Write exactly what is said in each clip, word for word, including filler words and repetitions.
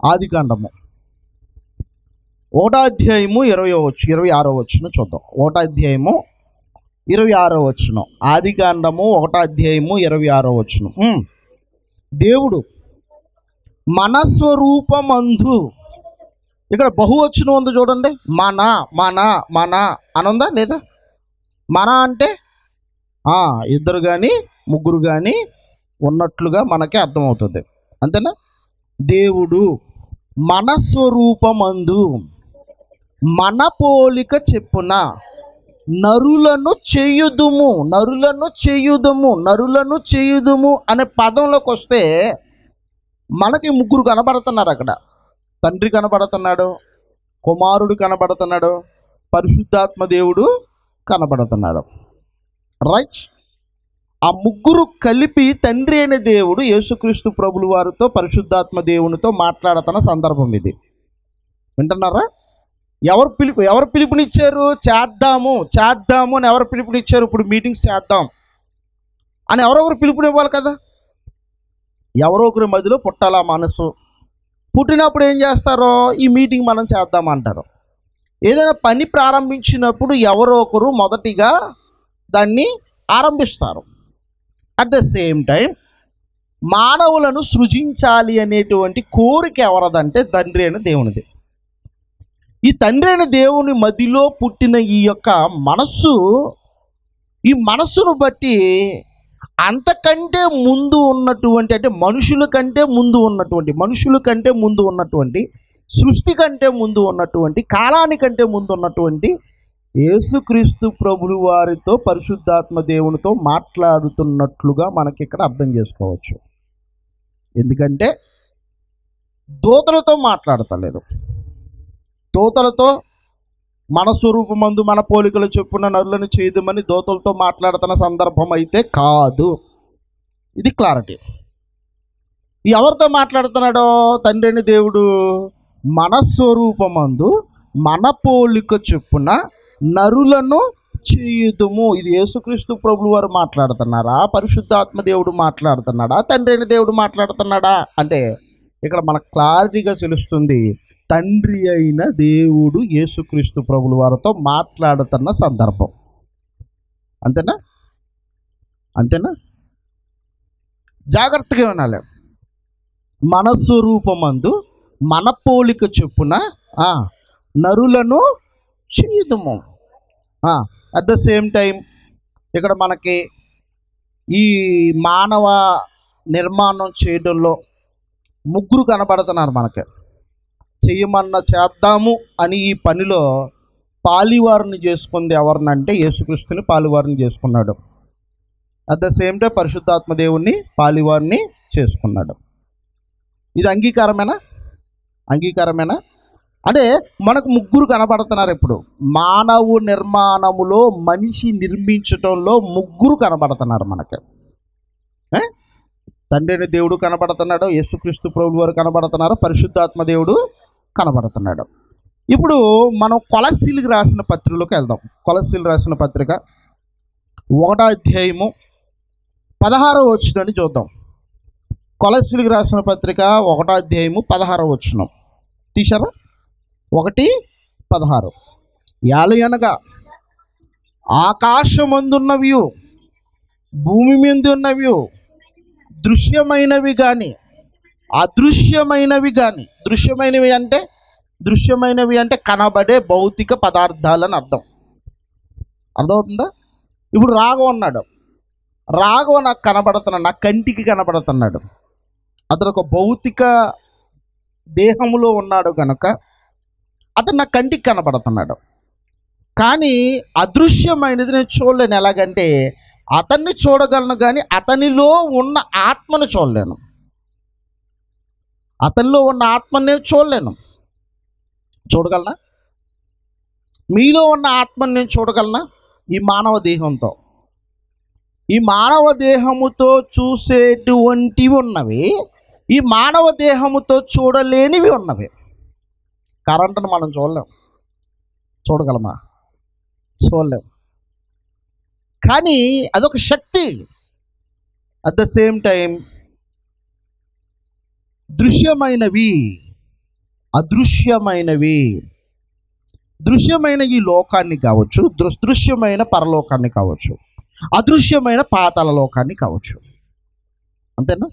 ఆదికాండము ఒకటో అధ్యాయము ఇరవై వచ్చు ఇరవై ఆరో వచ్చును చూద్దాం. ఒకటో అధ్యాయము ఇరవై ఆరో వచ్చును. ఆదికాండము ఒకటో అధ్యాయము ఇరవై ఆరో వచ్చును. దేవుడు మన స్వరూపమందు, ఇక్కడ బహువచనం ఉంది చూడండి. మన మన మన అని ఉందా లేదా? మన అంటే ఇద్దరు కానీ ముగ్గురు కానీ ఉన్నట్లుగా మనకి అర్థమవుతుంది, అంతేనా? దేవుడు మన స్వరూపమందు మన పోలిక చెప్పున నరులను చేయుదుము నరులను చేయుదుము నరులను చేయుదుము అనే పదంలోకి వస్తే మనకి ముగ్గురు కనబడుతున్నారు. అక్కడ తండ్రి కనబడుతున్నాడు, కుమారుడు కనబడుతున్నాడు, పరిశుద్ధాత్మ దేవుడు కనబడుతున్నాడు. రైట్? ఆ ముగ్గురు కలిపి తండ్రి అయిన దేవుడు యేసుక్రీస్తు ప్రభులు వారితో పరిశుద్ధాత్మ దేవునితో మాట్లాడుతున్న సందర్భం ఇది. వింటున్నారా? ఎవరు పిలుపు ఎవరు పిలుపునిచ్చారు? చేద్దాము చేద్దాము అని ఎవరు పిలుపునిచ్చారు? ఇప్పుడు మీటింగ్స్ చేద్దాం అని ఎవరొకరు పిలుపునివ్వాలి కదా. ఎవరో ఒకరి మధ్యలో పుట్టాలా మనసు. పుట్టినప్పుడు ఏం చేస్తారో, ఈ మీటింగ్ మనం చేద్దామంటారు. ఏదైనా పని ప్రారంభించినప్పుడు ఎవరో ఒకరు మొదటిగా దాన్ని ఆరంభిస్తారు. అట్ ద సేమ్ టైం మానవులను సృజించాలి అనేటువంటి కోరిక ఎవరదంటే తండ్రి అయిన దేవునిది. ఈ తండ్రి అయిన దేవుని మధ్యలో పుట్టిన ఈ యొక్క మనస్సు, ఈ మనస్సును బట్టి అంతకంటే ముందు ఉన్నటువంటి, అంటే మనుషుల కంటే ముందు ఉన్నటువంటి మనుషుల కంటే ముందు ఉన్నటువంటి సృష్టి కంటే ముందు ఉన్నటువంటి కాలానికంటే ముందు ఉన్నటువంటి యేసుక్రీస్తు ప్రభులు వారితో పరిశుద్ధాత్మ దేవునితో మాట్లాడుతున్నట్లుగా మనకి ఇక్కడ అర్థం చేసుకోవచ్చు. ఎందుకంటే దూతలతో మాట్లాడతలేదు. దూతలతో మన స్వరూపమందు మన పోలికలు చొప్పున నరులను చేయదమని దూతలతో మాట్లాడుతున్న సందర్భం అయితే కాదు. ఇది క్లారిటీ. ఎవరితో మాట్లాడుతున్నాడో? తండ్రి అయిన దేవుడు మన స్వరూపమందు మన పోలిక చొప్పున నరులను చేయుదుము. ఇది యేసుక్రీస్తు ప్రభులు వారు మాట్లాడుతున్నారా? పరిశుద్ధాత్మ దేవుడు మాట్లాడుతున్నాడా? తండ్రి అయిన దేవుడు మాట్లాడుతున్నాడా? అంటే ఇక్కడ మనకు క్లారిటీగా తెలుస్తుంది, తండ్రి అయిన దేవుడు యేసుక్రీస్తు ప్రభులు వారితో మాట్లాడుతున్న సందర్భం. అంతేనా? అంతేనా? జాగ్రత్తగా వినాలి. మన స్వరూపమందు మన పోలిక చొప్పున నరులను చేయుదుము. అట్ ద సేమ్ టైం ఇక్కడ మనకి ఈ మానవ నిర్మాణం చేయడంలో ముగ్గురు కనబడుతున్నారు మనకి. చెయ్యమన్న చేద్దాము అని ఈ పనిలో పాలివారిని చేసుకుంది ఎవరినంటే యేసుక్రీస్తుని పాలివారిని చేసుకున్నాడు. అట్ ద సేమ్ టైం పరిశుద్ధాత్మ దేవుణ్ణి పాలివారిని చేసుకున్నాడు. ఇది అంగీకారమేనా? అంగీకారమేనా? అంటే మనకు ముగ్గురు కనబడుతున్నారు. ఇప్పుడు మానవ నిర్మాణములో మనిషి నిర్మించటంలో ముగ్గురు కనబడుతున్నారు మనకి. తండ్రి అయిన దేవుడు కనబడుతున్నాడు, యేసుక్రీస్తు ప్రభువు వారు కనబడుతున్నారు, పరిశుద్ధాత్మ దేవుడు కనబడుతున్నాడు. ఇప్పుడు మనం కొలస్సీలకు రాసిన పత్రికలోకి వెళ్దాం. కొలస్సీలు రాసిన పత్రిక ఒకటో అధ్యాయము పదహారవ వచనాన్ని చూద్దాం. కొలస్సీలకు రాసిన పత్రిక ఒకటో అధ్యాయము పదహారవ వచనం తీశారా? ఒకటి పదహారు. యాలయనగా ఆకాశమందున్నవి భూమి మీద ఉన్నవి దృశ్యమైనవి కానీ అదృశ్యమైనవి కానీ, దృశ్యమైనవి అంటే దృశ్యమైనవి అంటే కనబడే భౌతిక పదార్థాలని అర్థం. అర్థమవుతుందా? ఇప్పుడు రాఘవ ఉన్నాడు. రాఘవ నాకు కనబడుతున్నాడు, నా కంటికి కనబడుతున్నాడు. అతను ఒక భౌతిక దేహంలో ఉన్నాడు కనుక అతను నా కంటికి కనబడుతున్నాడు. కానీ అదృశ్యమైనది నేను చూడలేను. ఎలాగంటే అతన్ని చూడగలను కానీ అతనిలో ఉన్న ఆత్మను చూడలేను. అతనిలో ఉన్న ఆత్మని నేను చూడలేను. చూడగలనా? మీలో ఉన్న ఆత్మని నేను చూడగలనా? ఈ మానవ దేహంతో, ఈ మానవ దేహముతో చూసేటువంటివి ఉన్నవి, ఈ మానవ దేహముతో చూడలేనివి ఉన్నవి. కరెంటును మనం చూడలేం. చూడగలమా? చూడలేం. కానీ అదొక శక్తి. అట్ ద సేమ్ టైం దృశ్యమైనవి అదృశ్యమైనవి. దృశ్యమైన ఈ లోకాన్ని కావచ్చు, దృశ్యమైన పరలోకాన్ని కావచ్చు, అదృశ్యమైన పాతాళ లోకాన్ని కావచ్చు. అంతేనా?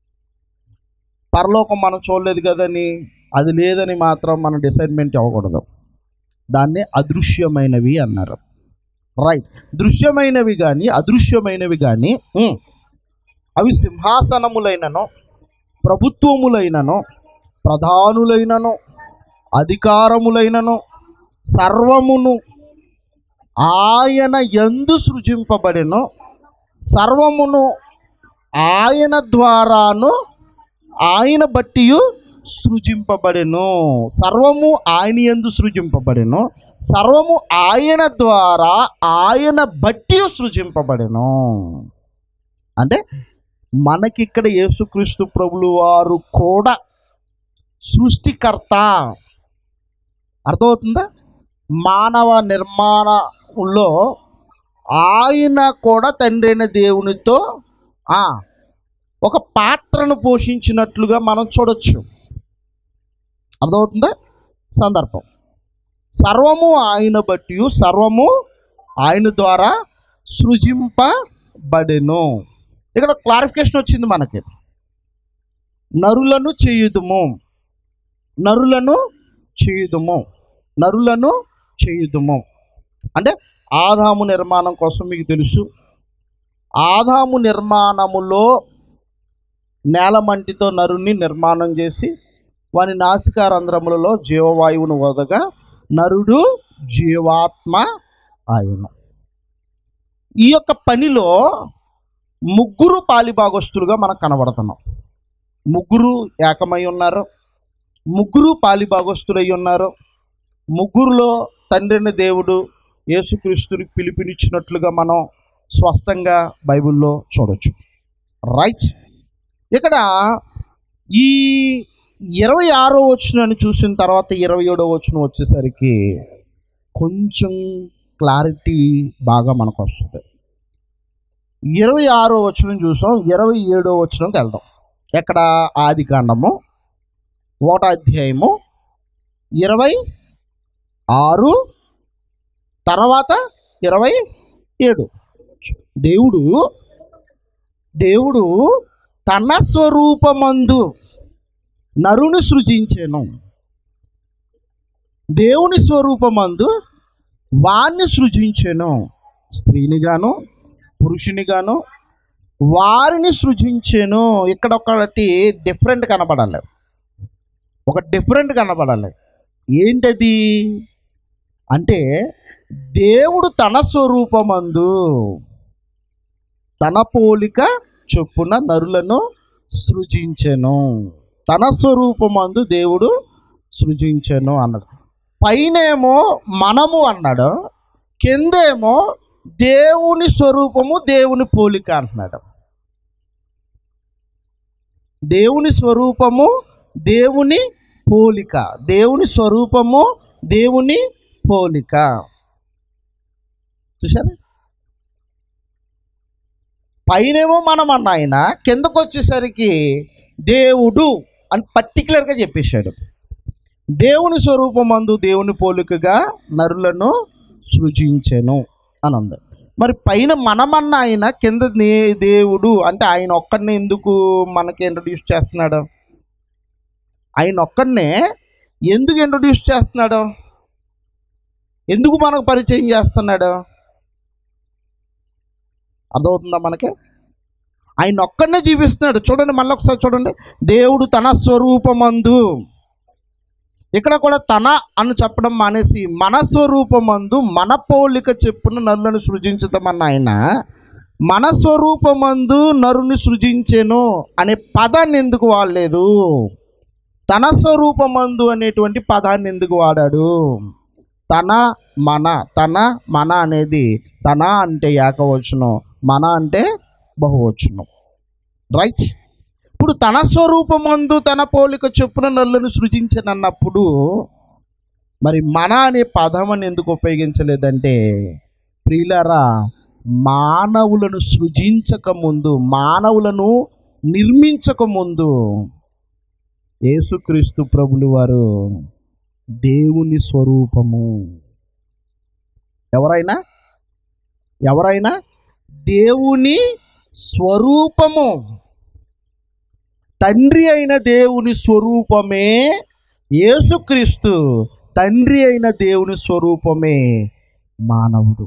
పరలోకం మనం చూడలేదు కదని, అది లేదని మాత్రం మనం డిసైడ్మెంట్ అవ్వకూడదు. దాన్ని అదృశ్యమైనవి అన్నారు. రైట్. దృశ్యమైనవి కానీ అదృశ్యమైనవి కానీ అవి సింహాసనములైనను, ప్రభుత్వములైనను, ప్రధానులైనను, అధికారములైనను సర్వమును ఆయన యందు సృజింపబడెను, సర్వమును ఆయన ద్వారాను ఆయన బట్టి సృజింపబడెను. సర్వము ఆయన యందు సృజింపబడెను, సర్వము ఆయన ద్వారా ఆయన బట్టి సృజింపబడెను. అంటే మనకిక్కడ యేసుక్రీస్తు ప్రభులు వారు కూడా సృష్టికర్త. అర్థమవుతుందా? మానవ నిర్మాణంలో ఆయన కూడా తండ్రి అయిన దేవునితో ఒక పాత్రను పోషించినట్లుగా మనం చూడొచ్చు. అర్థమవుతుందా? సందర్భం సర్వము ఆయన బట్టి సర్వము ఆయన ద్వారా సృజింపబడెను. ఇక్కడ క్లారిఫికేషన్ వచ్చింది మనకి. నరులను చేయుదుము, నరులను చేయుదుము, నరులను చేయుదుము అంటే ఆదాము నిర్మాణం కోసం మీకు తెలుసు. ఆదాము నిర్మాణములో నేలమంటితో నరుని నిర్మాణం చేసి వాని నాసికారంధ్రములలో జీవవాయువును వదగా నరుడు జీవాత్మ ఆయను. ఈ యొక్క పనిలో ముగ్గురు పాలిభాగస్తులుగా మనకు కనబడుతున్నాం. ముగ్గురు ఏకమై ఉన్నారు, ముగ్గురు పాలిభాగస్తులై ఉన్నారు. ముగ్గురులో తండ్రిని దేవుడు యేసుక్రీస్తుని పిలుపునిచ్చినట్లుగా మనం స్పష్టంగా బైబిల్లో చూడవచ్చు. రైట్. ఇక్కడ ఈ ఇరవై ఆరో వచనాన్ని చూసిన తర్వాత ఇరవై ఏడో వచనం వచ్చేసరికి కొంచెం క్లారిటీ బాగా మనకు వస్తుంది. ఇరవై ఆరో వచనం చూసాం, ఇరవై ఏడో వచనంకి వెళ్దాం. ఎక్కడ? ఆది కాండము ఒకటో అధ్యాయము ఇరవై ఆరు తర్వాత ఇరవై ఏడు. దేవుడు దేవుడు తన స్వరూపమందు నరుని సృజించెను. దేవుని స్వరూపమందు వాణ్ణి సృజించెను, స్త్రీనిగాను పురుషునిగాను వారిని సృజించెను. ఇక్కడ ఒకటి డిఫరెంట్ కనపడాలి, ఒక డిఫరెంట్ కనపడాలి. ఏంటది అంటే దేవుడు తన స్వరూపమందు తన పోలిక చొప్పున నరులను సృజించెను. తన స్వరూపమందు దేవుడు సృజించెను అన్నాడు. పైనేమో మనము అన్నాడు, కిందేమో దేవుని స్వరూపము దేవుని పోలిక అంటున్నాడు. దేవుని స్వరూపము దేవుని పోలిక, దేవుని స్వరూపము దేవుని పోలిక. చూసారా? పైనేమో మనం అన్న ఆయన, కిందకు వచ్చేసరికి దేవుడు అని పర్టికులర్గా చెప్పేశాడు. దేవుని స్వరూపమందు దేవుని పోలికగా నరులను సృజించెను అని ఉంది. మరి పైన మనమన్న ఆయన, కింద దేవుడు అంటే ఆయన ఒక్కడిని ఎందుకు మనకి ఇంట్రడ్యూస్ చేస్తున్నాడు? ఆయన ఒక్కడినే ఎందుకు ఇంట్రడ్యూస్ చేస్తున్నాడు? ఎందుకు మనకు పరిచయం చేస్తున్నాడు? అర్థమవుతుందా మనకి? ఆయన ఒక్కడనే జీవిస్తున్నాడు. చూడండి, మళ్ళీ ఒకసారి చూడండి. దేవుడు తన స్వరూపమందు, ఇక్కడ కూడా తన అని చెప్పడం మానేసి మన స్వరూపమందు మన పోలిక చెప్పున నరులను సృజించుతామన్న ఆయన మన స్వరూపమందు నరుని సృజించెను అనే పదాన్ని ఎందుకు వాడలేదు? తన స్వరూపమందు అనేటువంటి పదాన్ని ఎందుకు వాడాడు? తన మన, తన మన అనేది తన అంటే ఏకవచనం, మన అంటే బహువచనం. రైట్. ఇప్పుడు తన స్వరూపమందు తన పోలిక చొప్పున నరులను సృజించనన్నప్పుడు మరి మన అనే పదం అని ఎందుకు ఉపయోగించలేదంటే, ప్రియులారా, మానవులను సృజించక ముందు, మానవులను నిర్మించక ముందు యేసుక్రీస్తు ప్రభులు వారు దేవుని స్వరూపము. ఎవరైనా ఎవరైనా దేవుని స్వరూపము. తండ్రి అయిన దేవుని స్వరూపమే యేసుక్రీస్తు. తండ్రి అయిన దేవుని స్వరూపమే మానవుడు.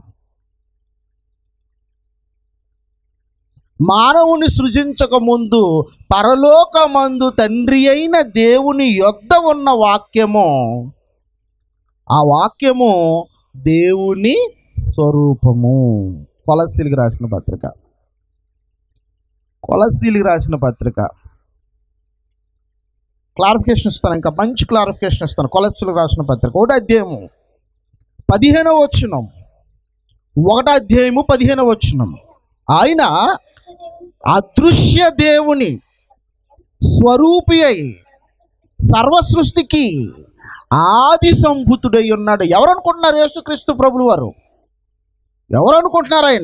మానవుని సృజించక ముందు పరలోకమందు తండ్రి అయిన దేవుని యొద్ద ఉన్న వాక్యము, ఆ వాక్యము దేవుని స్వరూపము. కొలస్సీలకు రాసిన పత్రిక కొలస్సీలకు రాసిన పత్రిక క్లారిఫికేషన్ ఇస్తాను, ఇంకా మంచి క్లారిఫికేషన్ ఇస్తాను. కొలస్సీలకు రాసిన పత్రిక ఒకటో అధ్యాయము పదిహేనవ వచనం, ఒకటో అధ్యాయము పదిహేనవ వచనం. ఆయన అదృశ్య దేవుని స్వరూపి అయి సర్వ సృష్టికి ఆది సంభూతుడై ఉన్నాడు. ఎవరు అనుకుంటున్నారు? యేసుక్రీస్తు ప్రభులు వారు. ఎవరు అనుకుంటున్నారు? ఆయన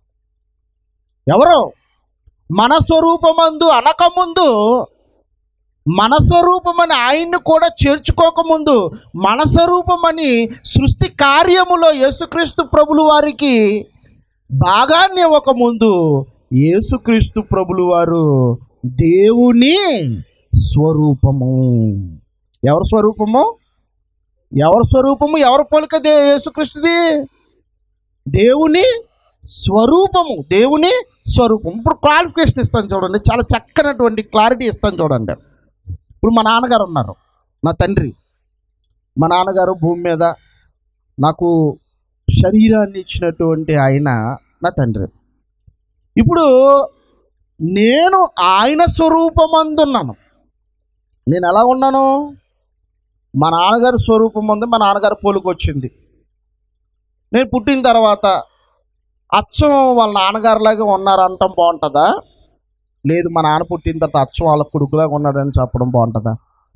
ఎవరు? మన స్వరూపమందు అనకముందు, మన స్వరూపమని ఆయన్ని కూడా చేర్చుకోకముందు, మన స్వరూపమని సృష్టి కార్యములో యేసుక్రీస్తు ప్రభులు వారికి భాగాన్ని ఇవ్వకముందు యేసుక్రీస్తు ప్రభులు వారు దేవుని స్వరూపము. ఎవరి స్వరూపము? ఎవరి స్వరూపము? ఎవరి పోలిక దే యేసుక్రీస్తుది? దేవుని స్వరూపము. దేవుని స్వరూపం. ఇప్పుడు క్వాలిఫికేషన్ ఇస్తాను చూడండి, చాలా చక్కనటువంటి క్లారిటీ ఇస్తాను చూడండి. ఇప్పుడు మా నాన్నగారు ఉన్నారు, నా తండ్రి. మా నాన్నగారు భూమి మీద నాకు శరీరాన్ని ఇచ్చినటువంటి ఆయన నా తండ్రి. ఇప్పుడు నేను ఆయన స్వరూపమందున్నాను. నేను ఎలా ఉన్నాను? మా నాన్నగారి స్వరూపం ఉంది, మా నాన్నగారి పోలిక వచ్చింది. నేను పుట్టిన తర్వాత అచ్చం వాళ్ళ నాన్నగారిలాగా ఉన్నారు అనటం బాగుంటుందా? లేదు, మా నాన్న పుట్టిన తర్వాత అచ్చం వాళ్ళ కొడుకులాగా ఉన్నాడని చెప్పడం బాగుంటుందా?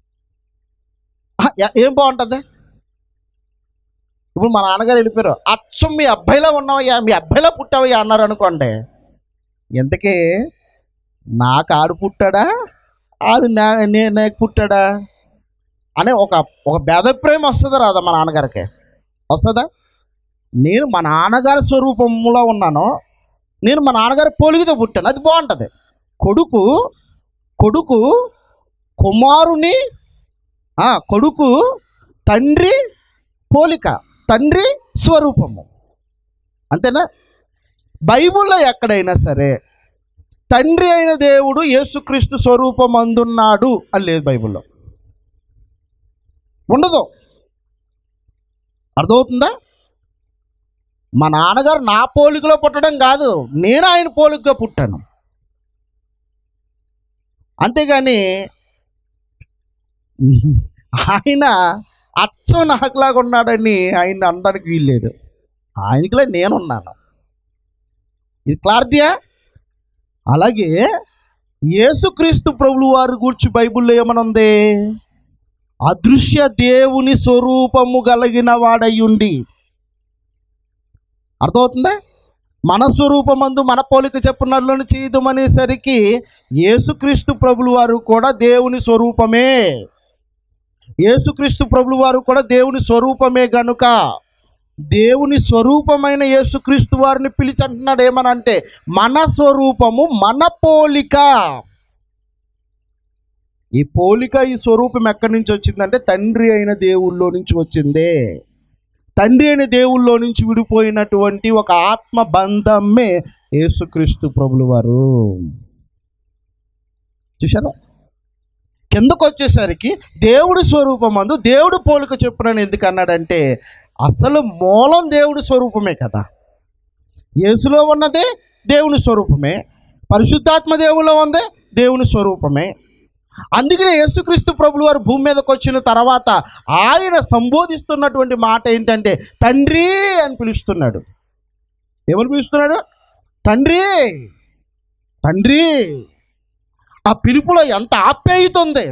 ఏం బాగుంటుంది? ఇప్పుడు మా నాన్నగారు వెళ్ళిపోయారు, అచ్చం మీ అబ్బాయిలా ఉన్నావయ్యా, మీ అబ్బాయిలా పుట్టావయ్యా అన్నారు అనుకోండి. ఎంతకీ నాకు ఆడు పుట్టాడా, ఆడు నా నేను నాకు పుట్టాడా అనే ఒక ఒక భేదప్రేమ వస్తుందా రాదా? మా నాన్నగారికి వస్తుందా? నేను మా నాన్నగారి స్వరూపంలో ఉన్నాను, నేను మా నాన్నగారి పోలికతో పుట్టాను, అది బాగుంటుంది. కొడుకు కొడుకు కుమారుని కొడుకు తండ్రి పోలిక, తండ్రి స్వరూపము. అంతేనా? బైబిల్లో ఎక్కడైనా సరే తండ్రి అయిన దేవుడు యేసుక్రీస్తు స్వరూపం అందున్నాడు అని లేదు, బైబిల్లో ఉండదు. అర్థమవుతుందా? మా నాన్నగారు నా పోలికలో పుట్టడం కాదు, నేను ఆయన పోలికగా పుట్టాను. అంతేగాని ఆయన అచ్చం నాకులాగా ఉన్నాడని ఆయన అనడానికి వీల్లేదు. ఆయనకిలా నేనున్నాను. ఇది క్లారిటీయా? అలాగే యేసుక్రీస్తు ప్రభులు వారి గురించి బైబిల్లో ఏమనుంది? అదృశ్య దేవుని స్వరూపము కలిగిన వాడయ్యుండి. అర్థమవుతుందా? మన స్వరూపమందు మన పోలిక చెప్పునర్లను చేయదమనేసరికి యేసుక్రీస్తు ప్రభులు వారు కూడా దేవుని స్వరూపమే. యేసుక్రీస్తు ప్రభులు వారు కూడా దేవుని స్వరూపమే గనుక దేవుని స్వరూపమైన యేసుక్రీస్తు వారిని పిలిచి అంటున్నాడు ఏమనంటే, మన స్వరూపము మన పోలిక. ఈ పోలిక, ఈ స్వరూపం ఎక్కడి నుంచి వచ్చిందంటే తండ్రి అయిన దేవుళ్ళో నుంచి వచ్చిందే. తండ్రి అయిన దేవుళ్ళో నుంచి విడిపోయినటువంటి ఒక ఆత్మ బంధమే యేసుక్రీస్తు ప్రభులు వారు. చూశారా? కిందకు వచ్చేసరికి దేవుడి స్వరూపమందు దేవుడు పోలిక చెప్పునని ఎందుకు అన్నాడంటే, అసలు మూలం దేవుడి స్వరూపమే కదా. యేసులో ఉన్నదే దేవుని స్వరూపమే, పరిశుద్ధాత్మ దేవుల్లో ఉందే దేవుని స్వరూపమే. అందుకనే యేసుక్రీస్తు ప్రభులు వారు భూమి మీదకి వచ్చిన తర్వాత ఆయన సంబోధిస్తున్నటువంటి మాట ఏంటంటే తండ్రి అని పిలుస్తున్నాడు. ఎవరు పిలుస్తున్నాడు? తండ్రి. తండ్రి. ఆ పిలుపులో ఎంత ఆప్యాయత ఉంది,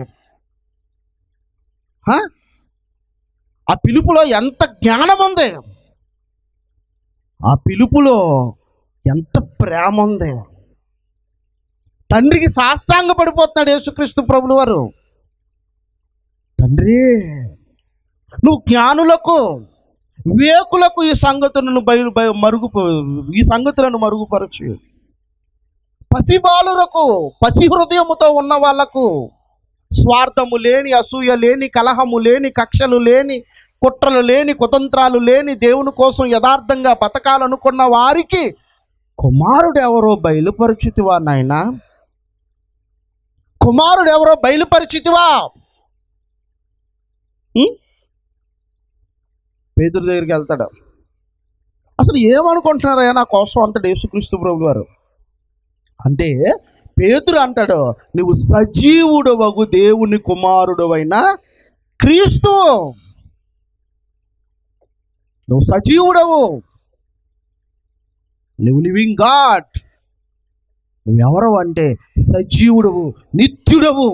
ఆ పిలుపులో ఎంత జ్ఞానం ఉంది, ఆ పిలుపులో ఎంత ప్రేమ ఉంది. తండ్రికి సాష్టాంగ పడిపోతున్నాడు యేసుక్రీస్తు ప్రభులు వారు. తండ్రి, నువ్వు జ్ఞానులకు వివేకులకు ఈ సంగతులను బయలు బయ మరుగు ఈ సంగతులను మరుగుపరచు. పసిబాలులకు, పసి హృదయముతో ఉన్న వాళ్లకు, స్వార్థము లేని, అసూయ లేని, కలహము లేని, కక్షలు లేని, కుట్రలు లేని, కుతంత్రాలు లేని, దేవుని కోసం యథార్థంగా బతకాలనుకున్న వారికి కుమారుడు ఎవరో బయలుపరిచితివా నాయన, కుమారుడు ఎవరో బయలుపరిచితివా. పేతురు దగ్గరికి వెళ్తాడు. అసలు ఏమనుకుంటున్నారయ్యా నా కోసం అంటాడు యేసుక్రీస్తు ప్రభువు వారు. అంటే పేతురు అంటాడు, నువ్వు సజీవుడవగు దేవుని కుమారుడవైన క్రీస్తు, నువ్వు సజీవుడవు, నువ్వు లివింగ్ గాడ్. నువ్వెవరవు అంటే సజీవుడవు, నిత్యుడవు.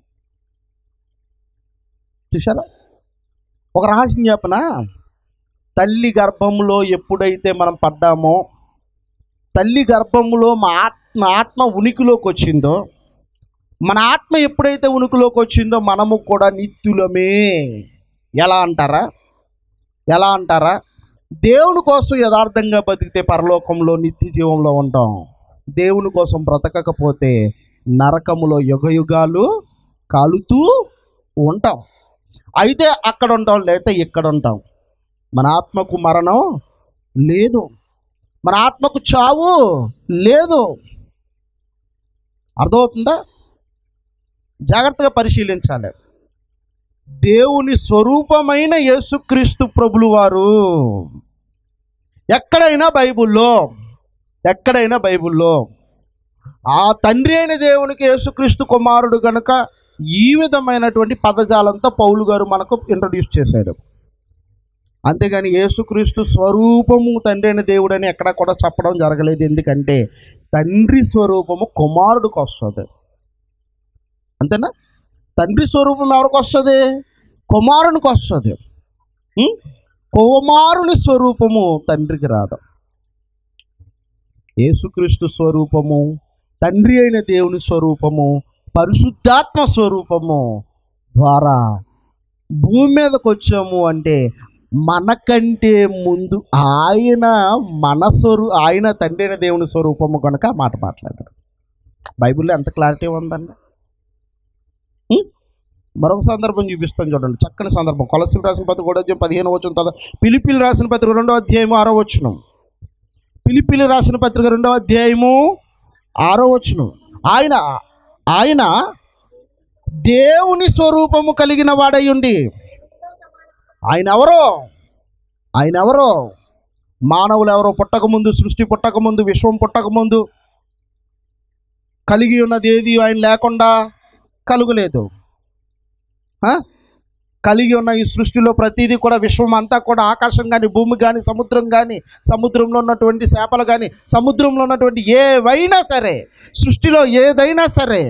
చూసారా? ఒక రహస్యం చెప్పనా? తల్లి గర్భంలో ఎప్పుడైతే మనం పడ్డామో, తల్లి గర్భంలో మా ఆత్మ ఆత్మ ఉనికిలోకి వచ్చిందో, మన ఆత్మ ఎప్పుడైతే ఉనికిలోకి వచ్చిందో మనము కూడా నిత్యులమే. ఎలా అంటారా? ఎలా అంటారా? దేవుని కోసం యథార్థంగా బతికితే పరలోకంలో నిత్య జీవంలో ఉంటాం. దేవుని కోసం బ్రతకకపోతే నరకములో యుగయుగాలు కాలుతూ ఉంటాం. అయితే అక్కడ ఉంటాం, లేకపోతే ఇక్కడ ఉంటాం. మన ఆత్మకు మరణం లేదు, మన ఆత్మకు చావు లేదు. అర్థమవుతుందా? జాగ్రత్తగా పరిశీలించాలి. దేవుని స్వరూపమైన యేసుక్రీస్తు ప్రభులు వారు ఎక్కడైనా బైబిల్లో ఎక్కడైనా బైబిల్లో ఆ తండ్రి అయిన దేవునికి యేసుక్రీస్తు కుమారుడు కనుక ఈ విధమైనటువంటి పదజాలంతో పౌలు గారు మనకు ఇంట్రడ్యూస్ చేశాడు. అంతేగాని యేసుక్రీస్తు స్వరూపము తండ్రి అయిన దేవుడు అని ఎక్కడా కూడా చెప్పడం జరగలేదు. ఎందుకంటే తండ్రి స్వరూపము కుమారుడికి వస్తుంది. అంతేనా? తండ్రి స్వరూపం ఎవరికి వస్తుంది? కుమారునికి వస్తుంది. కుమారుని స్వరూపము తండ్రికి రాదు. యేసుక్రీస్తు స్వరూపము, తండ్రి అయిన దేవుని స్వరూపము, పరిశుద్ధాత్మ స్వరూపము ద్వారా భూమి మీదకి వచ్చాము అంటే మనకంటే ముందు ఆయన మన స్వరూ ఆయన తండ్రి అయిన దేవుని స్వరూపము కనుక మాట మాట్లాడారు. బైబిల్లో ఎంత క్లారిటీ ఉందండి. మరొక సందర్భం చూపిస్తాను చూడండి, చక్కని సందర్భం. కొలస్సీలు రాసిన పత్రిక ఒకటో అధ్యాయం పదిహేను వచనం, తర్వాత ఫిలిప్పీలు రాసిన పత్రిక రెండవ అధ్యాయము ఆరో వచనం. ఫిలిప్పీలు రాసిన పత్రిక రెండవ అధ్యాయము ఆరో వచనం. ఆయన ఆయన దేవుని స్వరూపము కలిగిన వాడై ఉండి, ఆయన ఎవరో ఆయన ఎవరో మానవులు ఎవరో పుట్టకముందు, సృష్టి పుట్టకముందు, విశ్వం పుట్టకముందు కలిగి ఉన్నది ఏది ఆయన లేకుండా కలుగలేదు. కలిగి ఉన్న ఈ సృష్టిలో ప్రతిదీ కూడా, విశ్వం అంతా కూడా, ఆకాశం కానీ, భూమి కానీ, సముద్రం కానీ, సముద్రంలో ఉన్నటువంటి చేపలు కానీ, సముద్రంలో ఉన్నటువంటి ఏవైనా సరే, సృష్టిలో ఏదైనా సరే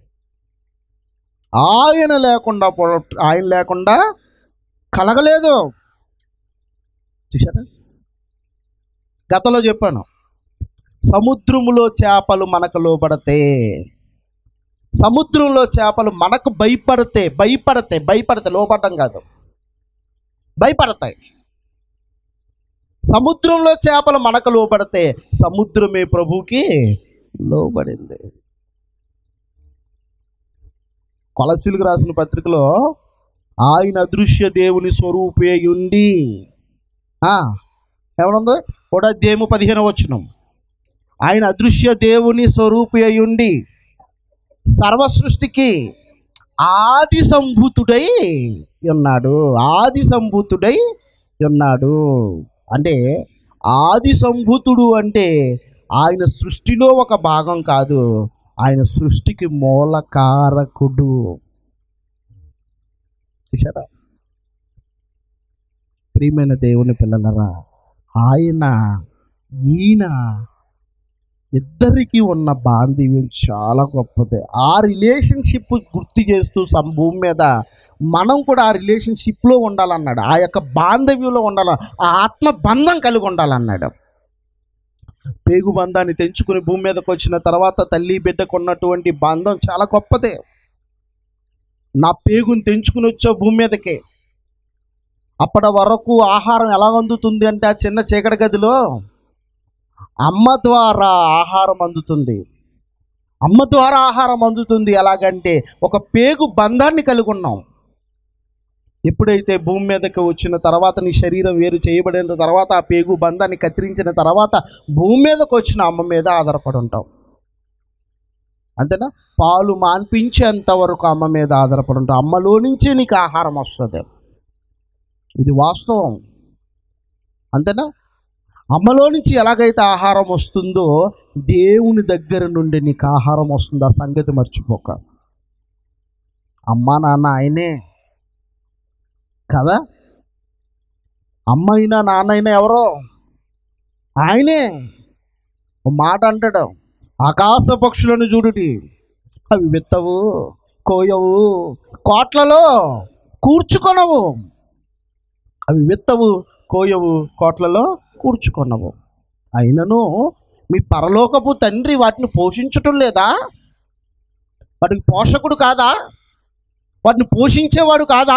ఆయన లేకుండా ఆయన లేకుండా కలగలేదు. చూసారా? గతంలో చెప్పాను, సముద్రములో చేపలు మనకు లోబడితే, సముద్రంలో చేపలు మనకు భయపడితే భయపడతాయి భయపడతాయి లోపడటం కాదు, భయపడతాయి. సముద్రంలో చేపలు మనకు లోబడితే సముద్రమే ప్రభువుకి లోబడింది. కొలస్సీలకు రాసిన పత్రికలో ఆయన అదృశ్య దేవుని స్వరూపే ఉండి, ఏమనుంది? ఒకటో అధ్యాయము పదిహేను వచనం. ఆయన అదృశ్య దేవుని స్వరూపే ఉండి సర్వ సృష్టికి ఆది సంభూతుడై ఉన్నాడు. ఆది సంభూతుడై ఉన్నాడు అంటే, ఆది సంభూతుడు అంటే ఆయన సృష్టిలో ఒక భాగం కాదు, ఆయన సృష్టికి మూలకారకుడు. చూసారా? ప్రియమైన దేవుని పిల్లలరా, ఆయన ఈయన ఇద్దరికి ఉన్న బాంధవ్యం చాలా గొప్పది. ఆ రిలేషన్షిప్ గుర్తు చేస్తూ భూమి మీద మనం కూడా ఆ రిలేషన్షిప్లో ఉండాలన్నాడు. ఆ యొక్క బాంధవ్యంలో ఉండాలి, ఆ ఆత్మ బంధం కలిగి ఉండాలన్నాడు. పేగు బంధాన్ని తెంచుకుని భూమి మీదకి వచ్చిన తర్వాత తల్లి బిడ్డకు ఉన్నటువంటి బంధం చాలా గొప్పదే. నా పేగుని తెంచుకుని వచ్చావు భూమి మీదకి. అప్పటి వరకు ఆహారం ఎలా అందుతుంది అంటే ఆ చిన్న చీకటి గదిలో అమ్మ ద్వారా ఆహారం అందుతుంది. అమ్మ ద్వారా ఆహారం అందుతుంది. ఎలాగంటే ఒక పేగు బంధాన్ని కలిగి ఉన్నాం. ఎప్పుడైతే భూమి మీదకి వచ్చిన తర్వాత నీ శరీరం వేరు చేయబడిన తర్వాత ఆ పేగు బంధాన్ని కత్తిరించిన తర్వాత భూమి మీదకి వచ్చిన అమ్మ మీద ఆధారపడి ఉంటాం. అంతేనా? పాలు మాన్పించేంత వరకు అమ్మ మీద ఆధారపడి ఉంటాం. అమ్మలో నుంచే నీకు ఆహారం వస్తుంది. ఇది వాస్తవం. అంతేనా? అమ్మలో నుంచి ఎలాగైతే ఆహారం వస్తుందో దేవుని దగ్గర నుండి నీకు ఆహారం వస్తుంది. ఆ సంగతి మర్చిపోక. అమ్మ నాన్న ఆయనే కదా. అమ్మ అయినా నాన్న అయినా ఎవరో ఆయనే. ఒక మాట అంటాడు, ఆకాశ పక్షులను చూడుటి, అవి విత్తవు, కోయవు, కోట్లలో కూర్చుకొనవు. అవి విత్తవు, కోయవు, కోట్లలో కూర్చుకొనవు. అయినను మీ పరలోకపు తండ్రి వాటిని పోషించటం లేదా? వాటికి పోషకుడు కాదా? వాటిని పోషించేవాడు కాదా?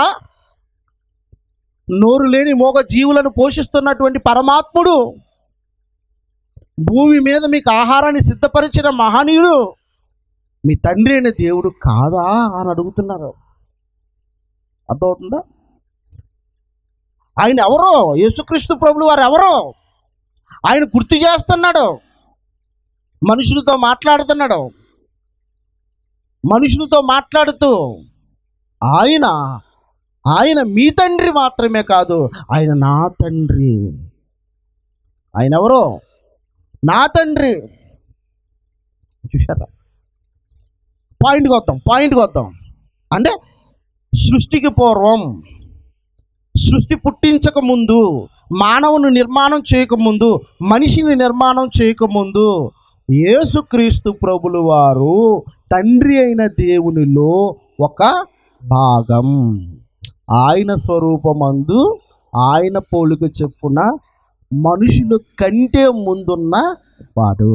నోరు లేని మోగ జీవులను పోషిస్తున్నటువంటి పరమాత్ముడు, భూమి మీద మీకు ఆహారాన్ని సిద్ధపరిచిన మహనీయుడు మీ తండ్రి అయిన దేవుడు కాదా అని అడుగుతున్నారు. అర్థమవుతుందా? ఆయన ఎవరో, యేసుక్రీస్తు ప్రభులు వారు ఎవరో ఆయన గుర్తు చేస్తున్నాడు. మనుషులతో మాట్లాడుతున్నాడు. మనుషులతో మాట్లాడుతూ ఆయన ఆయన మీ తండ్రి మాత్రమే కాదు, ఆయన నా తండ్రి. ఆయన ఎవరో? నా తండ్రి. చూసారా? పాయింట్కి వద్దాం పాయింట్కి వద్దాం అంటే సృష్టికి పూర్వం, సృష్టి పుట్టించక ముందు, మానవుని నిర్మాణం చేయకముందు, మనిషిని నిర్మాణం చేయకముందు యేసుక్రీస్తు ప్రభులు వారు తండ్రి అయిన దేవునిలో ఒక భాగం. ఆయన స్వరూపమందు ఆయన పోలిక చెప్పున మనుషుల కంటే ముందున్న వాడు.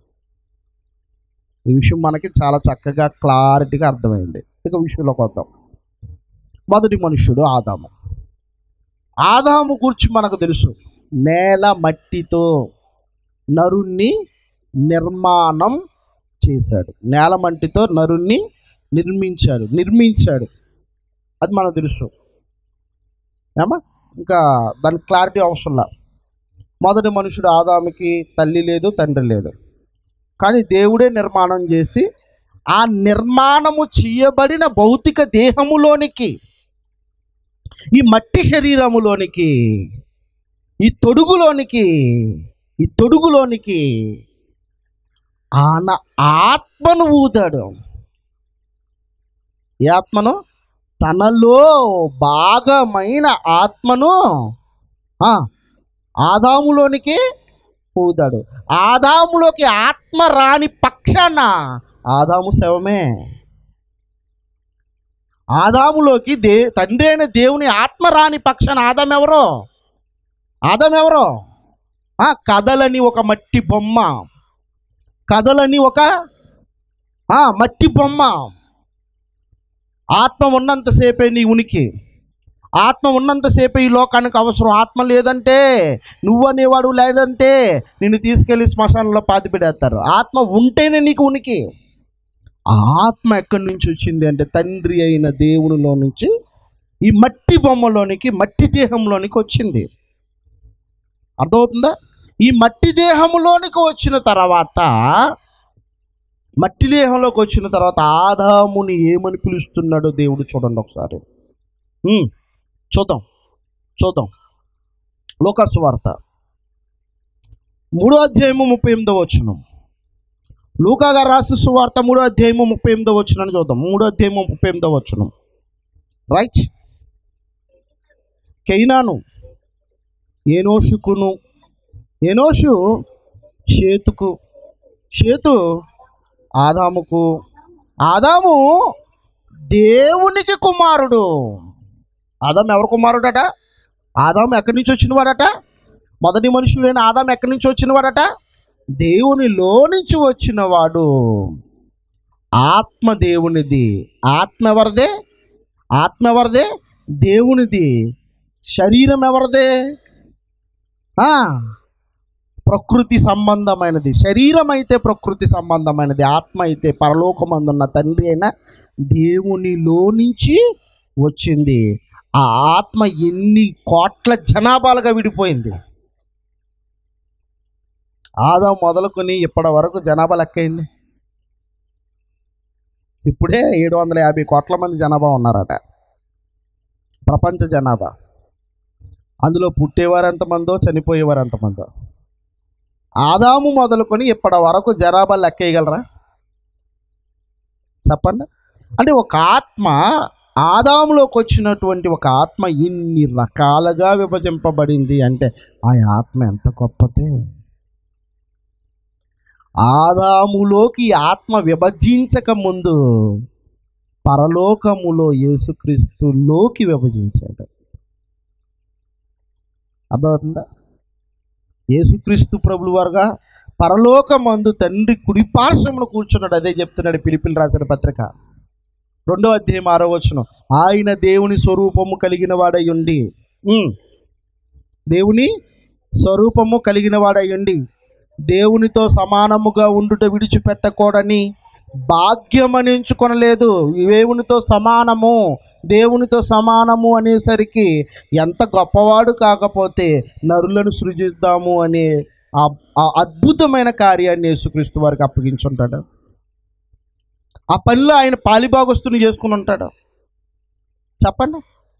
ఈ విషయం మనకి చాలా చక్కగా క్లారిటీగా అర్థమైంది. ఇక విషయంలోకి వద్దాం. మొదటి మనుష్యుడు ఆదాము. ఆదాము గురించి మనకు తెలుసు, నేల మట్టితో నరుణ్ణి నిర్మాణం చేశాడు. నేల మట్టితో నరుణ్ణి నిర్మించాడు నిర్మించాడు అది మనకు తెలుసు. ఏమా ఇంకా దానికి క్లారిటీ అవసరంలా. మొదటి మనుషుడు ఆదాముకి తల్లి లేదు, తండ్రి లేదు, కానీ దేవుడే నిర్మాణం చేసి ఆ నిర్మాణము చేయబడిన భౌతిక దేహములోనికి, ఈ మట్టి శరీరములోనికి, ఈ తొడుగులోనికి ఈ తొడుగులోనికి ఆయన ఆత్మను ఊదాడు. ఈ ఆత్మను, తనలో భాగమైన ఆత్మను ఆదాములోనికి ఊదాడు. ఆదాములోకి ఆత్మ రాని పక్షాన ఆదాము శవమే. ఆదాములోకి దే తండ్రి అయిన దేవుని ఆత్మ రాని పక్షాన ఆదాం ఎవరో? ఆదాం ఎవరో? కదలని ఒక మట్టి బొమ్మ, కదలని ఒక మట్టి బొమ్మ. ఆత్మ ఉన్నంతసేపే నీ ఉనికి, ఆత్మ ఉన్నంతసేపే ఈ లోకానికి అవసరం. ఆత్మ లేదంటే, నువ్వనేవాడు లేదంటే నిన్ను తీసుకెళ్ళి శ్మశానంలో పాతిపెడేస్తారు. ఆత్మ ఉంటేనే నీకు ఉనికి. ఆత్మ ఎక్కడి నుంచి వచ్చింది అంటే తండ్రి అయిన దేవునిలో నుంచి ఈ మట్టి బొమ్మలోనికి, మట్టి దేహంలోనికి వచ్చింది. అర్థమవుతుందా? ఈ మట్టి దేహంలోనికి వచ్చిన తర్వాత, మట్టి దేహంలోకి వచ్చిన తర్వాత ఆదాముని ఏమని పిలుస్తున్నాడో దేవుడు చూడండి ఒకసారి. చూద్దాం చూద్దాం లూకా సువార్త మూడో అధ్యాయము ముప్పై ఎనిమిదో వచనం. లూకా గారు రాసిన సువార్త మూడో అధ్యాయము ముప్పై ఎనిమిదో వచనాన్ని చూద్దాం. మూడో అధ్యాయము ముప్పై ఎనిమిదో వచనం. రైట్. కైనాను ఏనోషుకును, ఏనోషు షేతుకు, షేతు ఆదాముకు, ఆదాము దేవునికి కుమారుడు. ఆదాము ఎవరు కుమారుడట? ఆదాము ఎక్కడి నుంచి వచ్చినవాడట? మొదటి మనుషులైన ఆదాము ఎక్కడి నుంచి వచ్చినవాడట? దేవునిలో నుంచి వచ్చినవాడు. ఆత్మ దేవునిది. ఆత్మ ఎవరిదే? ఆత్మ ఎవరిదే? దేవునిది. శరీరం ఎవరిదే? ప్రకృతి సంబంధమైనది. శరీరం అయితే ప్రకృతి సంబంధమైనది, ఆత్మ అయితే పరలోకమందున్న తండ్రి అయిన దేవునిలో నుంచి వచ్చింది. ఆ ఆత్మ ఎన్ని కోట్ల జనాభాలుగా విడిపోయింది. ఆదాం మొదలుకొని ఇప్పటి వరకు జనాభా లెక్కైంది. ఇప్పుడే ఏడు వందల యాభై కోట్ల మంది జనాభా ఉన్నారట, ప్రపంచ జనాభా. అందులో పుట్టేవారు ఎంతమందో, చనిపోయేవారు ఎంతమందో. ఆదాము మొదలుకొని ఇప్పటి వరకు జనాభా లెక్కేయగలరా? చెప్పండి. అంటే ఒక ఆత్మ, ఆదాములోకి వచ్చినటువంటి ఒక ఆత్మ ఇన్ని రకాలుగా విభజింపబడింది అంటే ఆ ఆత్మ ఎంత గొప్పదే. ఆదాములోకి ఆత్మ విభజించక ముందు పరలోకములో యేసుక్రీస్తులోకి విభజించాడు. అర్థమవుతుందా? యేసుక్రీస్తు ప్రభుల వారుగా పరలోకమందు తండ్రి కుడిపార్శ్వమున కూర్చున్నాడు. అదే చెప్తున్నాడు ఫిలిప్పీయులకు రాసిన పత్రిక రెండో అధ్యాయం ఆరో వచనం. ఆయన దేవుని స్వరూపము కలిగిన వాడై ఉండి, దేవుని స్వరూపము కలిగిన వాడై ఉండి దేవునితో సమానముగా ఉండుట విడిచిపెట్టకూడని భాగ్యమని ఎంచుకొనలేదు. దేవునితో సమానము, దేవునితో సమానము అనేసరికి ఎంత గొప్పవాడు కాకపోతే నరులను సృజిద్దాము అనే ఆ అద్భుతమైన కార్యాన్ని యేసుక్రీస్తు వారికి అప్పగించుంటాడు. ఆ పనిలో ఆయన పాలిభాగస్తుని చేసుకుని ఉంటాడు. చెప్పండి,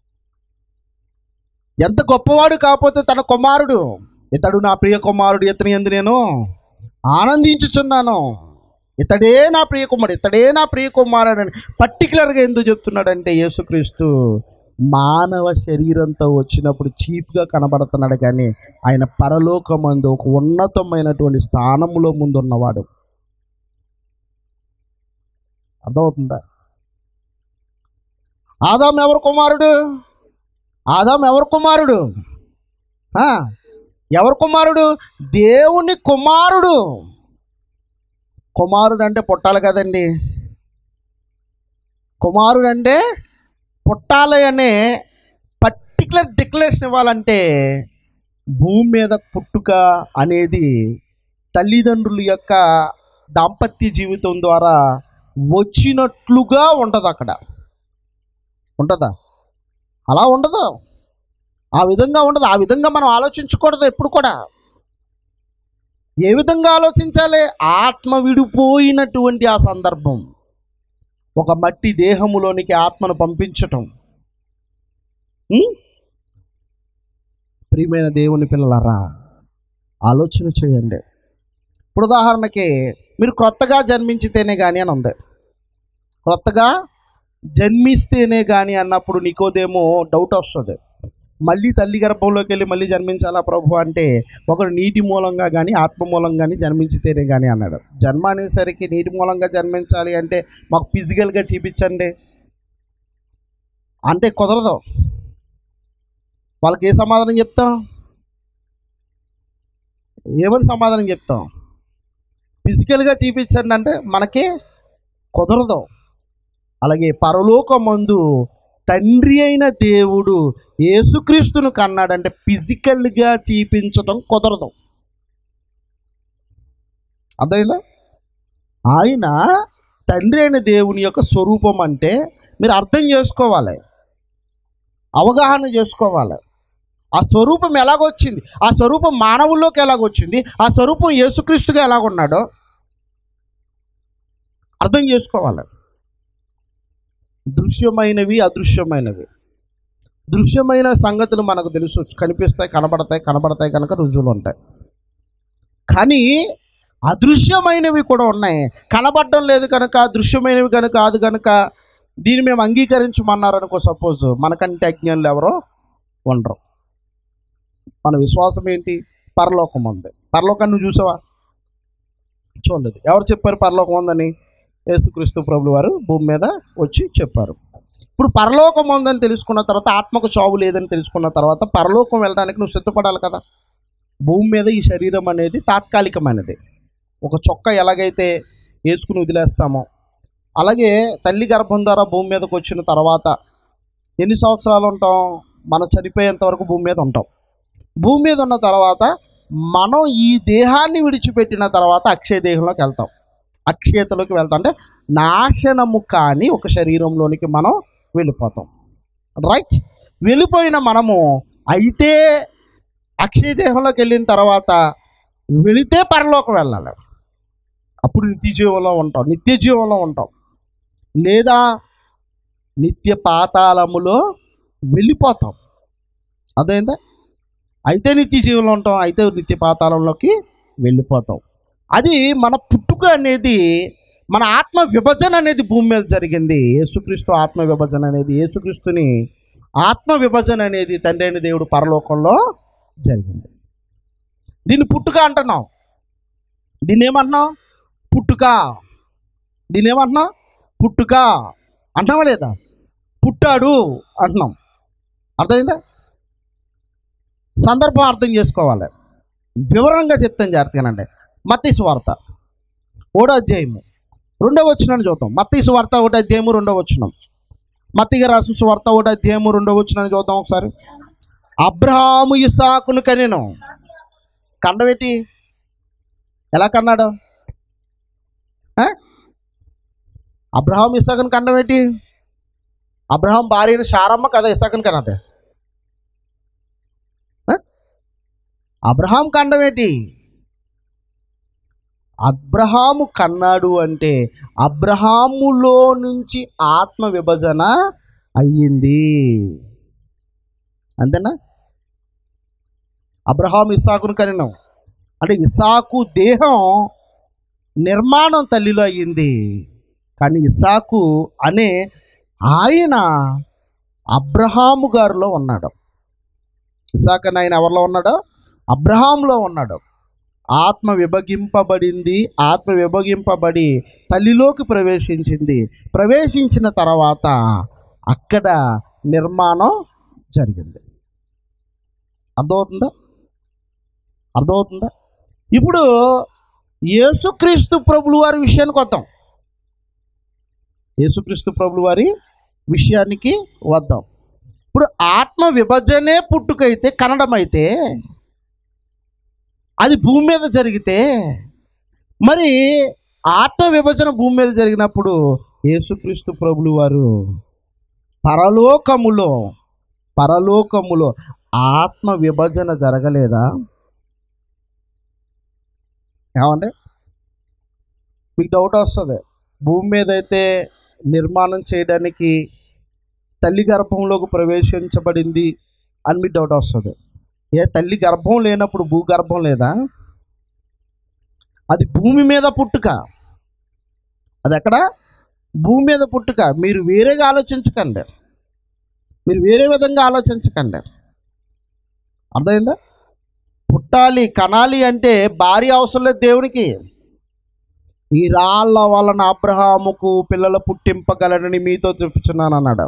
ఎంత గొప్పవాడు కాకపోతే తన కుమారుడు, ఇతడు నా ప్రియ కుమారుడు, ఇతని యందు నేను ఆనందించుచున్నాను, ఇతడే నా ప్రియ కుమారుడు, ఇతడే నా ప్రియ కుమారుడు అని పర్టికులర్గా ఎందుకు చెప్తున్నాడంటే యేసుక్రీస్తు మానవ శరీరంతో వచ్చినప్పుడు చీప్గా కనబడుతున్నాడు, కానీ ఆయన పరలోకమందు ఒక ఉన్నతమైనటువంటి స్థానంలో ముందున్నవాడు. అర్థమవుతుందా? ఆదాం ఎవరు కుమారుడు? ఆదాం ఎవరు కుమారుడు? ఎవరు కుమారుడు? దేవుని కుమారుడు. కుమారుడు అంటే పుట్టాలి కదండి. కుమారుడు అంటే పుట్టాలి అనే పర్టికులర్ డిక్లరేషన్ ఇవ్వాలంటే భూమి మీద పుట్టుక అనేది తల్లిదండ్రుల యొక్క దాంపత్య జీవితం ద్వారా వచ్చినట్లుగా ఉండదు. అక్కడ ఉంటుందా? అలా ఉండదు, ఆ విధంగా ఉండదు. ఆ విధంగా మనం ఆలోచించకూడదు ఎప్పుడు కూడా. ఏ విధంగా ఆలోచించాలి? ఆత్మ విడిపోయినటువంటి ఆ సందర్భం, ఒక మట్టి దేహములోనికి ఆత్మను పంపించటం. ప్రియమైన దేవుని పిల్లలారా, ఆలోచన చేయండి. ఇప్పుడు ఉదాహరణకి మీరు క్రొత్తగా జన్మించితేనే కానీ అని ఉంది. క్రొత్తగా జన్మిస్తేనే కానీ అన్నప్పుడు నికోదేమో డౌట్ వస్తుంది. మళ్ళీ తల్లి గర్భంలోకి వెళ్ళి మళ్ళీ జన్మించాలా ప్రభు అంటే, ఒకడు నీటి మూలంగా కానీ ఆత్మ మూలంగా కానీ జన్మించితేనే కానీ అన్నాడు. జన్మ అనేసరికి నీటి మూలంగా జన్మించాలి అంటే మాకు ఫిజికల్గా చూపించండి అంటే కుదరదు. వాళ్ళకి ఏ సమాధానం చెప్తాం? ఏమని సమాధానం చెప్తాం? ఫిజికల్గా చూపించండి అంటే మనకి కుదరదు. అలాగే పరలోకమందు తండ్రి అయిన దేవుడు యేసుక్రీస్తును కన్నాడంటే ఫిజికల్గా చూపించడం కుదరదు. అర్థమైందా? ఆయన తండ్రి అయిన దేవుని యొక్క స్వరూపం అంటే మీరు అర్థం చేసుకోవాలి, అవగాహన చేసుకోవాలి. ఆ స్వరూపం ఎలాగొచ్చింది, ఆ స్వరూపం మానవుల్లోకి ఎలాగొచ్చింది, ఆ స్వరూపం యేసుక్రీస్తుగా ఎలాగున్నాడో అర్థం చేసుకోవాలి. దృశ్యమైనవి, అదృశ్యమైనవి. దృశ్యమైన సంగతులు మనకు తెలుసు, కనిపిస్తాయి, కనబడతాయి, కనబడతాయి కనుక రుజువులు ఉంటాయి. కానీ అదృశ్యమైనవి కూడా ఉన్నాయి, కనబడడం లేదు కనుక, దృశ్యమైనవి కనుక కాదు కనుక దీన్ని మేము అంగీకరించమన్నారనుకో. సపోజ్ మనకంటే అజ్ఞానులు ఎవరో ఉండరు. మన విశ్వాసం ఏంటి? పరలోకం ఉంది. పరలోకాన్ని నువ్వు చూసావా? చూడలేదు. ఎవరు చెప్పారు పరలోకం ఉందని? యేసుక్రీస్తు ప్రభులు వారు భూమి మీద వచ్చి చెప్పారు. ఇప్పుడు పరలోకం ఉందని తెలుసుకున్న తర్వాత, ఆత్మకు చావు లేదని తెలుసుకున్న తర్వాత పరలోకం వెళ్ళడానికి నువ్వు సిద్ధపడాలి కదా. భూమి మీద ఈ శరీరం అనేది తాత్కాలికమైనది. ఒక చొక్క ఎలాగైతే వేసుకుని వదిలేస్తామో అలాగే తల్లి గర్భం ద్వారా భూమి మీదకి వచ్చిన తర్వాత ఎన్ని సంవత్సరాలు ఉంటాం? మనం చనిపోయేంత వరకు భూమి మీద ఉంటాం. భూమి మీద ఉన్న తర్వాత మనం ఈ దేహాన్ని విడిచిపెట్టిన తర్వాత అక్షయ దేహంలోకి వెళ్తాం. అక్షయతలోకి వెళ్తాం అంటే నాశనము కాని ఒక శరీరంలోనికి మనం వెళ్ళిపోతాం. రైట్? వెళ్ళిపోయిన మనము అయితే అక్షయ దేహంలోకి వెళ్ళిన తర్వాత వెళితే పరలోకం వెళ్ళాలి. అప్పుడు నిత్య జీవంలో ఉంటాం, నిత్య జీవంలో ఉంటాం. లేదా నిత్య పాతాళములో వెళ్ళిపోతాం. అదేందా? అయితే నిత్య జీవంలో ఉంటాం, అయితే నిత్య పాతాళంలోకి వెళ్ళిపోతాం. అది మన పుట్టుక అనేది, మన ఆత్మ విభజన అనేది భూమి మీద జరిగింది. యేసుక్రీస్తు ఆత్మ విభజన అనేది, యేసుక్రీస్తుని ఆత్మ విభజన అనేది తండ్రి అయిన దేవుడు పరలోకంలో జరిగింది. దీన్ని పుట్టుక అంటున్నాం. దీన్ని ఏమంటున్నాం? పుట్టుక. దీన్ని ఏమంటున్నాం? పుట్టుక అంటున్నావా లేదా? పుట్టాడు అంటున్నాం. అర్థమైందా? సందర్భం అర్థం చేసుకోవాలి. వివరంగా చెప్తాను జాగ్రత్తగానండి. మత్తయి సువార్త ఒకటో అధ్యాయము రెండవ వచనాన్ని చూద్దాం. మత్తయి సువార్త ఒకటో అధ్యాయము రెండవ వచనం. మత్తయి రాసిన సువార్త ఒకటో అధ్యాయము రెండవ వచనాన్ని చూద్దాం ఒకసారి. అబ్రహాము ఇస్సాకును కనెను. కండబెట్టి ఎలా కన్నాడు? అబ్రహాం ఇస్సాకును కండబెట్టి. అబ్రహాం భార్యను శారమ్మ కదా ఇస్సాకును కన్నదే. అబ్రహాం కండమేటి? అబ్రహాము కన్నాడు అంటే అబ్రహాములో నుంచి ఆత్మ విభజన అయ్యింది. అంతేనా? అబ్రహాం ఇస్సాకును కనెను అంటే ఇస్సాకు దేహం నిర్మాణం తల్లిలో అయ్యింది. కానీ ఇస్సాకు అనే ఆయన అబ్రహాము గారిలో ఉన్నాడు. ఇస్సాకు అని ఆయన ఎవరిలో ఉన్నాడు? అబ్రహాంలో ఉన్నాడు. ఆత్మ విభజింపబడింది. ఆత్మ విభజింపబడి తల్లిలోకి ప్రవేశించింది. ప్రవేశించిన తర్వాత అక్కడ నిర్మాణం జరిగింది. అర్థమవుతుందా? అర్థమవుతుందా? ఇప్పుడు యేసుక్రీస్తు ప్రభులు వారి విషయానికి వద్దాం. యేసుక్రీస్తు ప్రభులు వారి విషయానికి వద్దాం. ఇప్పుడు ఆత్మ విభజనే పుట్టుకైతే, కనడమైతే, అది భూమి మీద జరిగితే, మరి ఆత్మ విభజన భూమి మీద జరిగినప్పుడు యేసుక్రీస్తు ప్రభులు వారు పరలోకములో పరలోకములో ఆత్మ విభజన జరగలేదా? ఏమంటే మీకు డౌట్ వస్తుంది. భూమి మీద అయితే నిర్మాణం చేయడానికి తల్లి గర్భంలోకి ప్రవేశించబడింది అని మీకు డౌట్ వస్తుంది. ఏ తల్లి గర్భం లేనప్పుడు భూగర్భం లేదా? అది భూమి మీద పుట్టుక. అది ఎక్కడ? భూమి మీద పుట్టుక. మీరు వేరేగా ఆలోచించకండి, మీరు వేరే విధంగా ఆలోచించకండి. అర్థమైందా? పుట్టాలి, కనాలి అంటే భార్య అవసరం లేదు దేవునికి. ఈ రాళ్ళ వలన అబ్రహాముకు పిల్లలు పుట్టింపగలడని మీతో చెప్పుచున్నాను అన్నాడు.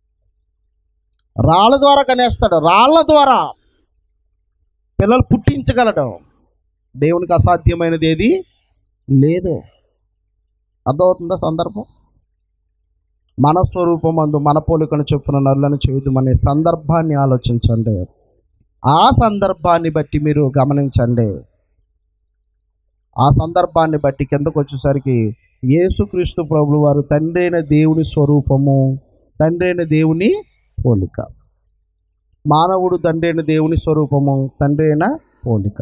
రాళ్ళ ద్వారా కనేస్తాడు, రాళ్ళ ద్వారా పిల్లలు పుట్టించగలడు. దేవునికి అసాధ్యమైనది ఏది లేదు. అర్థమవుతుందా సందర్భం? మన స్వరూపమందు మన పోలికను చొప్పున నరులను చేయుదుమనే సందర్భాన్ని ఆలోచించండి. ఆ సందర్భాన్ని బట్టి మీరు గమనించండి. ఆ సందర్భాన్ని బట్టి కిందకు వచ్చేసరికి యేసుక్రీస్తు ప్రభువు వారు తండ్రి అయిన దేవుని స్వరూపము, తండ్రి అయిన దేవుని పోలిక. మానవుడు తండ్రి అయిన దేవుని స్వరూపము, తండ్రి అయిన పోలిక.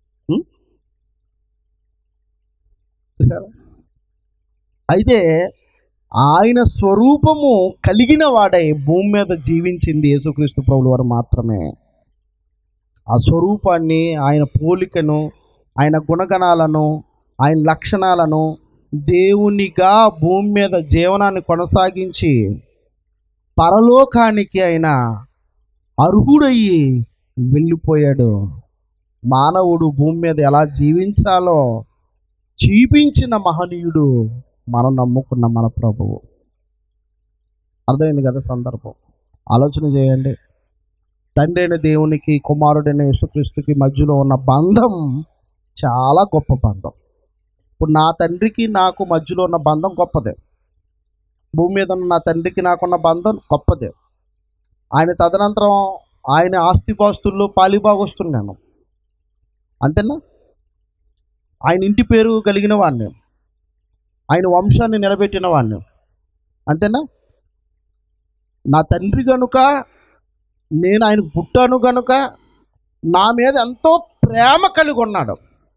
చూసారా? అయితే ఆయన స్వరూపము కలిగిన వాడై భూమి మీద జీవించింది యేసుక్రీస్తు ప్రభువు వారు మాత్రమే. ఆ స్వరూపాన్ని, ఆయన పోలికను, ఆయన గుణగణాలను, ఆయన లక్షణాలను దేవునిగా భూమి మీద జీవనాన్ని కొనసాగించి పరలోకానికి ఆయన అర్హుడయ్యి వెళ్ళిపోయాడు. మానవుడు భూమి మీద ఎలా జీవించాలో జీవించిన మహనీయుడు మనం నమ్ముకున్న మన ప్రభువు. అర్థమైంది కదా సందర్భం? ఆలోచన చేయండి. తండ్రి అయిన దేవునికి, కుమారుడైన యేసుక్రీస్తుకి మధ్యలో ఉన్న బంధం చాలా గొప్ప బంధం. ఇప్పుడు నా తండ్రికి నాకు మధ్యలో ఉన్న బంధం గొప్పదే. భూమి మీద ఉన్న నా తండ్రికి నాకున్న బంధం గొప్పదే. ఆయన తదనంతరం ఆయన ఆస్తిపాస్తుల్లో పాలిభాగొస్తున్నాను, అంతేనా? ఆయన ఇంటి పేరు కలిగిన వాడిని, ఆయన వంశాన్ని నిలబెట్టిన వాడిని, అంతేనా? నా తండ్రి కనుక, నేను ఆయనకు పుట్టాను కనుక నా మీద ఎంతో ప్రేమ కలిగి ఉన్నాడు.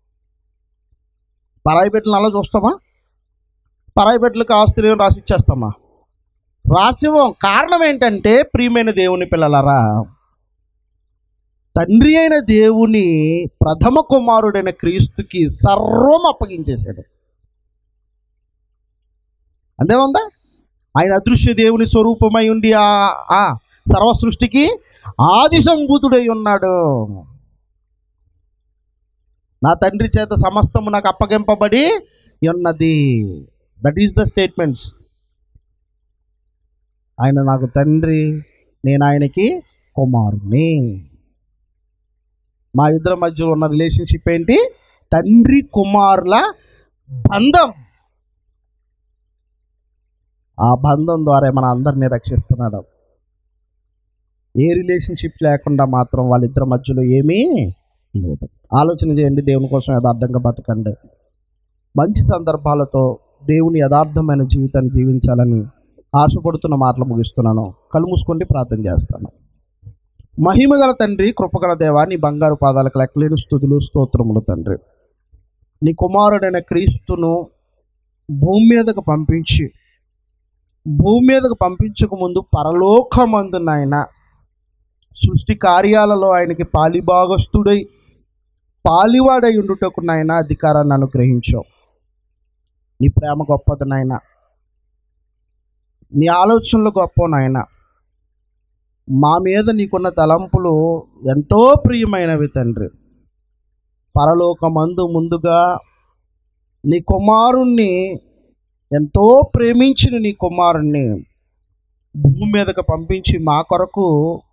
పరాయి బిడ్డలను అలా చూస్తామా? పరాయి బిడ్డలకు ఆస్తులు ఏమి రాసి ఇచ్చేస్తామా? రాసివ్వం. కారణం ఏంటంటే, ప్రియమైన దేవుని పిల్లలారా, తండ్రి అయిన దేవుని ప్రథమ కుమారుడైన క్రీస్తుకి సర్వం అప్పగించేశాడు. అంతేముందా? ఆయన అదృశ్య దేవుని స్వరూపమై ఉండి ఆ సర్వ సృష్టికి ఆది సంభూతుడై ఉన్నాడు. నా తండ్రి చేత సమస్తము నాకు అప్పగింపబడి ఉన్నది. That is the statements. ఆయన నాకు తండ్రి, నేను ఆయనకి కుమారుని. మా ఇద్దరి మధ్య ఉన్న రిలేషన్షిప్ ఏంటి? తండ్రి కుమారుల బంధం. ఆ బంధం ద్వారా మన అందరినీ రక్షిస్తున్నాడు. ఏ రిలేషన్షిప్ లేకుండా మాత్రం వాళ్ళిద్దరి మధ్యలో ఏమీ లేదు. ఆలోచన చేయండి, దేవుని కోసం యథార్థంగా బతకండి. మంచి సందర్భాలతో దేవుని యథార్థమైన జీవితాన్ని జీవించాలని ఆశపడుతున్న మాటలు ముగిస్తున్నాను. కళ్ళు మూసుకొని ప్రార్థన చేస్తాను. మహిమగల తండ్రి, కృపగల దేవా, నీ బంగారు పాదాలకు లెక్కలేని స్తుతులు స్తోత్రములు తండ్రి. నీ కుమారుడైన క్రీస్తును భూమి మీదకు పంపించి, భూమి మీదకు పంపించక ముందు పరలోకమందు నాయన సృష్టి కార్యాలలో ఆయనకి పాలిభాగస్తుడై పాలివాడై ఉండుటకు నాయన అధికారాన్ని అనుగ్రహించావు. నీ ప్రేమ గొప్పది నాయన, నీ ఆలోచనలు గొప్ప నాయన. మా మీద నీకున్న తలంపులు ఎంతో ప్రియమైనవి తండ్రి. పరలోకమందు ముందుగా నీ కుమారుణ్ణి, ఎంతో ప్రేమించిన నీ కుమారుణ్ణి భూమి మీదకు పంపించి మా కొరకు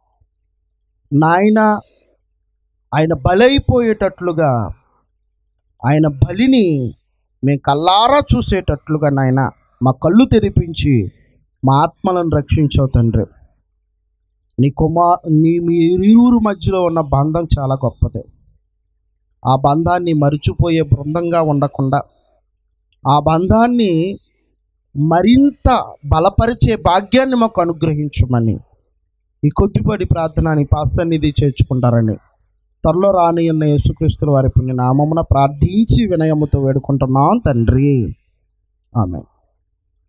నాయన ఆయన బలైపోయేటట్లుగా, ఆయన బలిని మేము కల్లారా చూసేటట్లుగా నాయన మా కళ్ళు తెరిపించి మా ఆత్మలను రక్షించావు తండ్రి. నీ కుమార్ నీ మీ ఇరువురు మధ్యలో ఉన్న బంధం చాలా గొప్పది. ఆ బంధాన్ని మరిచిపోయే బృందంగా ఉండకుండా, ఆ బంధాన్ని మరింత బలపరిచే భాగ్యాన్ని మాకు అనుగ్రహించమని ఈ కొద్దిపాటి ప్రార్థన నీ పాసన్నిధి చేర్చుకుంటారని త్వరలో రాని ఉన్న యేసుక్రీస్తుల వారి పుణ్య నామమున ప్రార్థించి వినయముతో వేడుకుంటున్నాం తండ్రి. ఆమేన్.